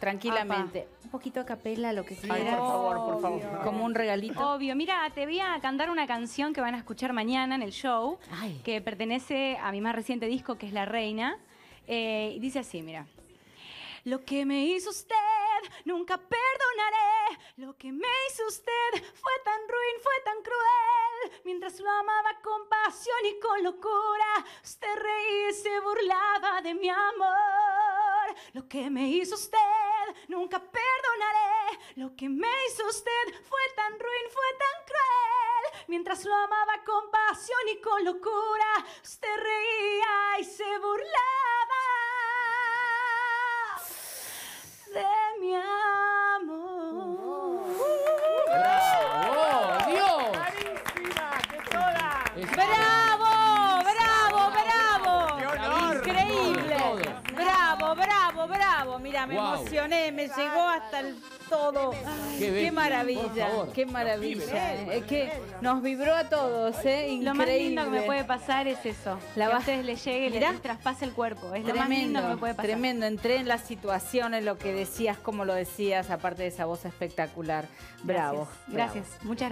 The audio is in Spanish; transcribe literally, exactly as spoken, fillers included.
tranquilamente. Apa. Un poquito a capela, lo que quieras. Ay, por favor, por favor. Como un regalito. Obvio. Mira, te voy a cantar una canción que van a escuchar mañana en el show, Ay. que pertenece a mi más reciente disco, que es La Reina. Eh, y dice así, mira. Lo que me hizo usted, nunca perdonaré. Lo que me hizo usted fue tan ruin, fue tan cruel. Mientras lo amaba con pasión y con locura, usted reía y se burlaba de mi amor. Lo que me hizo usted, nunca perdonaré. Lo que me hizo usted fue tan ruin, fue tan cruel. Mientras lo amaba con pasión y con locura, usted reía y se burlaba de mi amor. ¡Bravo! ¡Dios! ¡Carísima! ¡Que toda! ¡Bravo! ¡Bravo! ¡Bravo! ¡Qué honor! ¡Increíble! Todo. ¡Bravo! ¡Bravo! ¡Bravo! Mira, me Wow. emocioné, me llegó hasta el todo. Ay, Qué qué, bello, maravilla, por favor. qué maravilla. Es que nos vibró a todos, ¿eh? Increíble. Lo más lindo que me puede pasar es eso. La que a va- ustedes les llegue y Mirá. les traspase el cuerpo. Es lo más lindo que me puede pasar. Tremendo. Entré en las situaciones, lo que decías, cómo lo decías, aparte de esa voz espectacular. Bravo. Gracias. Gracias. Muchas gracias.